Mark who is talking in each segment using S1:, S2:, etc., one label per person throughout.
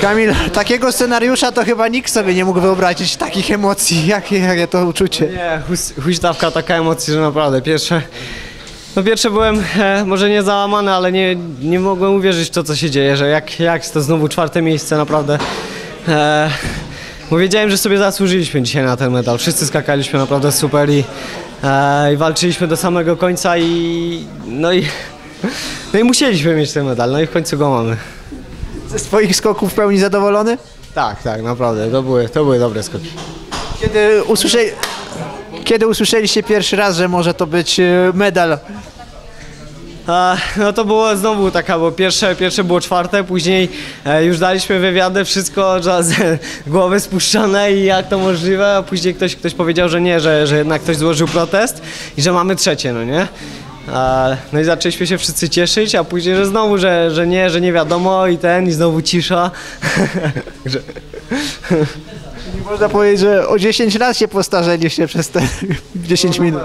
S1: Kamil, takiego scenariusza to chyba nikt sobie nie mógł wyobrazić, takich emocji, jakie to uczucie.
S2: Nie, huśtawka, taka emocja, że naprawdę pierwsze byłem może nie załamany, ale nie mogłem uwierzyć w to, co się dzieje, że jak to znowu 4. miejsce, naprawdę. Bo wiedziałem, że sobie zasłużyliśmy dzisiaj na ten medal. Wszyscy skakaliśmy naprawdę super i walczyliśmy do samego końca i musieliśmy mieć ten medal, no i w końcu go mamy.
S1: Ze swoich skoków w pełni zadowolony?
S2: Tak, naprawdę, to były dobre skoki.
S1: Kiedy usłyszeliście pierwszy raz, że może to być medal?
S2: No to było znowu taka, bo pierwsze było 4, później już daliśmy wywiady, wszystko głowy spuszczone i jak to możliwe, a później ktoś powiedział, że nie, że jednak ktoś złożył protest i że mamy 3, no nie? No i zaczęliśmy się wszyscy cieszyć, a później, że znowu, że nie wiadomo i znowu cisza.
S1: Można powiedzieć, że o 10 lat się postarzeliście przez te 10 minut.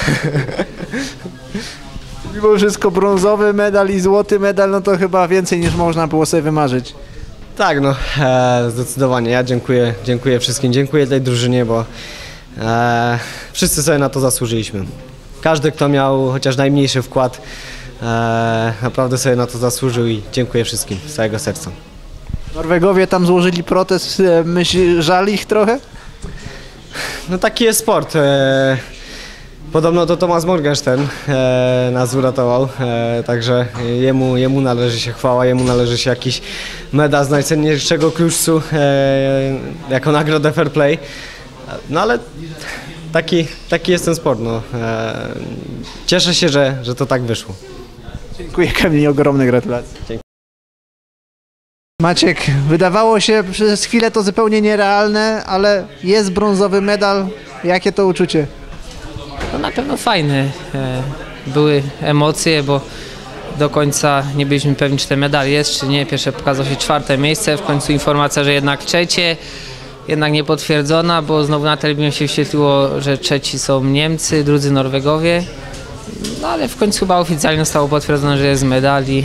S1: Mimo wszystko brązowy medal i złoty medal, no to chyba więcej niż można było sobie wymarzyć.
S2: Tak, no zdecydowanie. Ja dziękuję wszystkim, dziękuję tej drużynie, bo wszyscy sobie na to zasłużyliśmy. Każdy, kto miał chociaż najmniejszy wkład, naprawdę sobie na to zasłużył i dziękuję wszystkim z całego serca.
S1: Norwegowie tam złożyli protest, żal ich trochę?
S2: No taki jest sport. Podobno to Thomas Morgenstern nas uratował, także jemu należy się chwała, jemu należy się jakiś medal z najcenniejszego kluczcu jako nagrodę fair play. No ale taki jest ten sport. No. Cieszę się, że to tak wyszło.
S1: Dziękuję Kamil, ogromne gratulacje.
S2: Dzięki.
S1: Maciek, wydawało się przez chwilę to zupełnie nierealne, ale jest brązowy medal. Jakie to uczucie?
S3: No na pewno fajne. Były emocje, bo do końca nie byliśmy pewni, czy ten medal jest, czy nie. Pierwsze pokazało się 4. miejsce, w końcu informacja, że jednak 3. Jednak niepotwierdzona, bo znowu na telewizji się wyświetliło, że 3 są Niemcy, drudzy Norwegowie. No ale w końcu chyba oficjalnie zostało potwierdzone, że jest medal i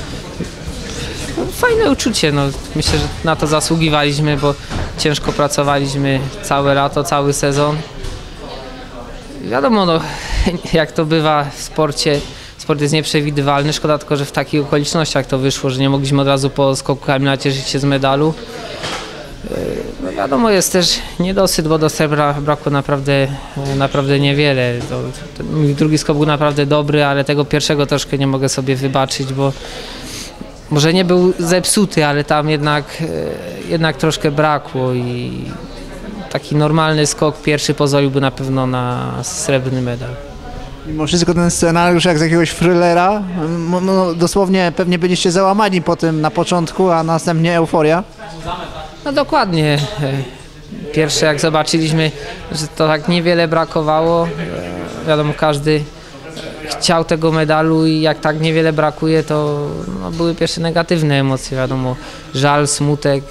S3: fajne uczucie. No, myślę, że na to zasługiwaliśmy, bo ciężko pracowaliśmy całe lato, cały sezon. Wiadomo, no, jak to bywa w sporcie, sport jest nieprzewidywalny. Szkoda tylko, że w takich okolicznościach to wyszło, że nie mogliśmy od razu po skoku Kamila cieszyć się z medalu. No wiadomo, jest też niedosyt, bo do srebra brakło naprawdę niewiele. Mój drugi skok był naprawdę dobry, ale tego pierwszego troszkę nie mogę sobie wybaczyć, bo może nie był zepsuty, ale tam jednak troszkę brakło i taki normalny skok pierwszy pozwoliłby na pewno na srebrny medal.
S1: Mimo wszystko ten scenariusz jak z jakiegoś thrillera, no, dosłownie pewnie byliście załamani po tym na początku, a następnie euforia.
S3: No dokładnie. Pierwsze jak zobaczyliśmy, że to tak niewiele brakowało, wiadomo każdy chciał tego medalu i jak tak niewiele brakuje, to no, były pierwsze negatywne emocje, wiadomo, żal, smutek,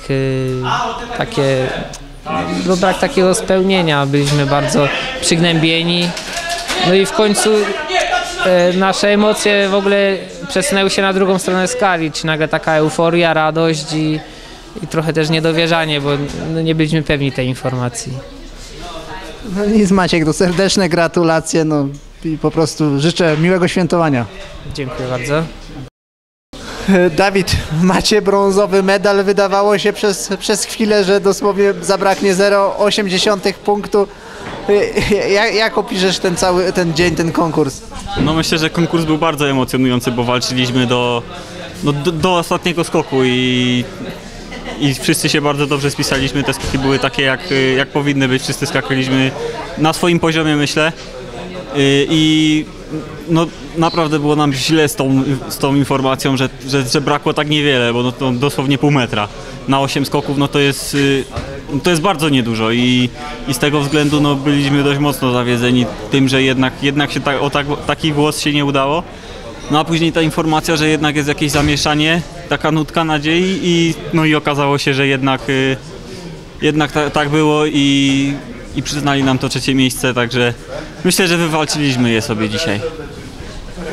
S3: bo brak takiego spełnienia, byliśmy bardzo przygnębieni. No i w końcu nasze emocje w ogóle przesunęły się na drugą stronę skali, czy nagle taka euforia, radość i trochę też niedowierzanie, bo no, nie byliśmy pewni tej informacji.
S1: No nic Maciek, to serdeczne gratulacje, no i po prostu życzę miłego świętowania.
S3: Dziękuję bardzo.
S1: Dawid, macie brązowy medal, wydawało się przez chwilę, że dosłownie zabraknie 0,8 punktu. Jak opiszesz ten dzień, ten konkurs?
S4: No myślę, że konkurs był bardzo emocjonujący, bo walczyliśmy do ostatniego skoku i wszyscy się bardzo dobrze spisaliśmy. Te skoki były takie jak powinny być, wszyscy skakaliśmy na swoim poziomie, myślę. I no, naprawdę było nam źle z tą informacją, że brakło tak niewiele, bo no, to dosłownie pół metra na 8 skoków, no to jest bardzo niedużo i z tego względu no, byliśmy dość mocno zawiedzeni tym, że jednak się taki głos się nie udało. No a później ta informacja, że jednak jest jakieś zamieszanie, taka nutka nadziei i okazało się, że jednak tak było i przyznali nam to 3. miejsce, także myślę, że wywalczyliśmy je sobie dzisiaj.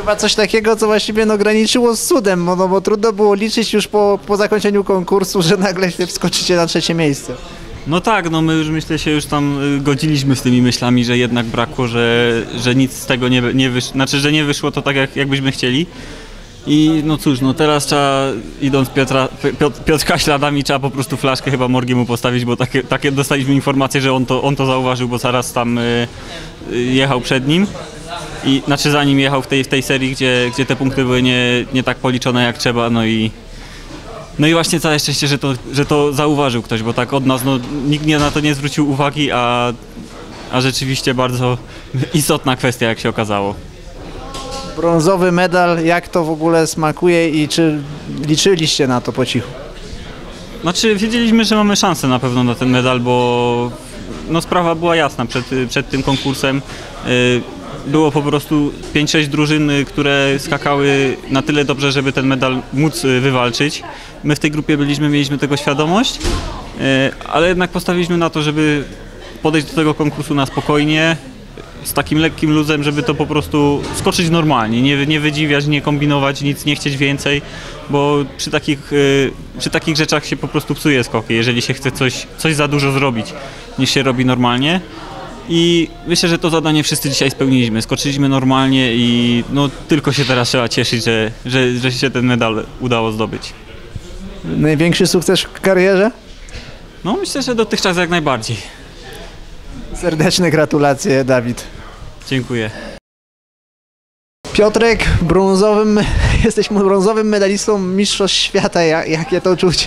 S1: chyba coś takiego, co właściwie no, graniczyło z cudem, no bo trudno było liczyć już po zakończeniu konkursu, że nagle się wskoczycie na 3. miejsce.
S4: No tak, no my już myślę się już tam godziliśmy z tymi myślami, że jednak brakło, że nic z tego nie wyszło, znaczy, że nie wyszło to tak jakbyśmy chcieli. I no cóż, no teraz trzeba, idąc Piotrka śladami, trzeba po prostu flaszkę chyba Morgiemu postawić, bo takie dostaliśmy informację, że on to zauważył, bo zaraz tam jechał przed nim. I znaczy za nim jechał w tej serii, gdzie te punkty były nie tak policzone jak trzeba, no i właśnie całe szczęście, że to zauważył ktoś, bo tak od nas no, nikt na to nie zwrócił uwagi, a rzeczywiście bardzo istotna kwestia, jak się okazało.
S1: Brązowy medal, jak to w ogóle smakuje i czy liczyliście na to po cichu?
S4: Znaczy wiedzieliśmy, że mamy szansę na pewno na ten medal, bo no, sprawa była jasna przed tym konkursem. Było po prostu 5-6 drużyn, które skakały na tyle dobrze, żeby ten medal móc wywalczyć. My w tej grupie mieliśmy tego świadomość, ale jednak postawiliśmy na to, żeby podejść do tego konkursu na spokojnie, z takim lekkim luzem, żeby to po prostu skoczyć normalnie, nie wydziwiać, nie kombinować, nic nie chcieć więcej, bo przy takich rzeczach się po prostu psuje skoki, jeżeli się chce coś za dużo zrobić, niż się robi normalnie. I myślę, że to zadanie wszyscy dzisiaj spełniliśmy. Skoczyliśmy normalnie i no, tylko się teraz trzeba cieszyć, że się ten medal udało zdobyć.
S1: Największy sukces w karierze?
S4: No myślę, że dotychczas jak najbardziej.
S1: Serdeczne gratulacje, Dawid.
S4: Dziękuję.
S1: Piotrek, jesteś brązowym medalistą Mistrzostw Świata. Jakie to uczucie?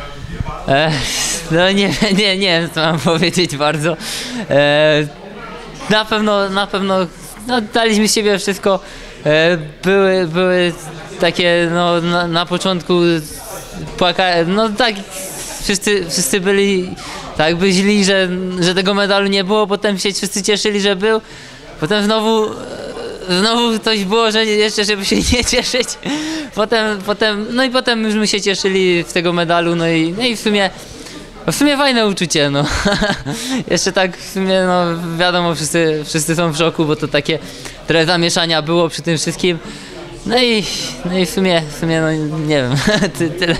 S3: No nie wiem, co mam powiedzieć bardzo. Na pewno no, daliśmy z siebie wszystko. Były takie no, na początku no tak wszyscy byli tak by źli, że tego medalu nie było, potem się wszyscy cieszyli, że był. Potem znowu coś było, że jeszcze żeby się nie cieszyć. Potem już my się cieszyli z tego medalu, no i w sumie fajne uczucie, no. Jeszcze tak w sumie, no wiadomo, wszyscy są w szoku, bo to takie trochę zamieszania było przy tym wszystkim. No i w sumie no nie wiem, tyle.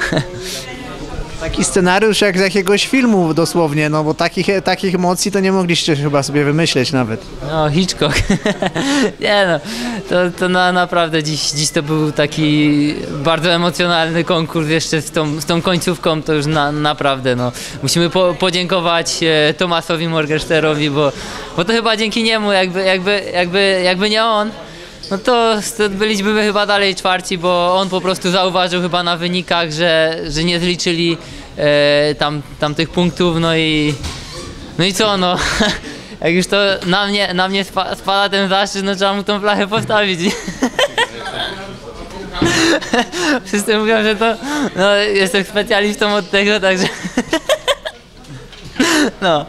S1: Taki scenariusz jak z jakiegoś filmu dosłownie, no bo takich emocji to nie mogliście chyba sobie wymyśleć nawet.
S3: No, Hitchcock. Nie no, to naprawdę dziś to był taki bardzo emocjonalny konkurs, jeszcze z tą końcówką to już naprawdę, no. Musimy podziękować Tomasowi Morgensternowi, bo to chyba dzięki niemu, jakby nie on, no to byliśmy chyba dalej czwarci, bo on po prostu zauważył chyba na wynikach, że nie zliczyli tam tych punktów, no i co, no, jak już to na mnie spada ten zaszczyt, no trzeba mu tą flachę postawić. Wszyscy mówią, że to, no, jestem specjalistą od tego, także no.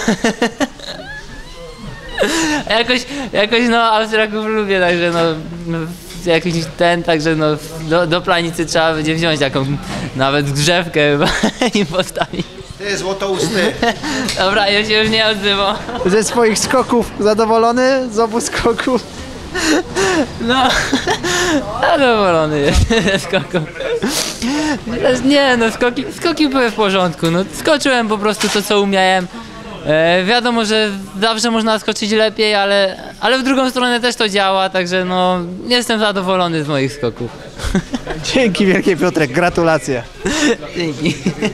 S3: Jakoś no Austriaków lubię, także no jakiś także no do planicy trzeba będzie wziąć jaką nawet grzewkę chyba i postawić.
S1: Ty złotousty.
S3: Dobra, ja się już nie odzywam.
S1: Ze swoich skoków zadowolony? Z obu skoków?
S3: No, zadowolony jestem ze skoków. Nie no, skoki były w porządku, no skoczyłem po prostu to co umiałem. Wiadomo, że zawsze można skoczyć lepiej, ale w drugą stronę też to działa, także no jestem zadowolony z moich skoków.
S1: Dzięki wielkie, Piotrek, gratulacje.
S3: Dzięki.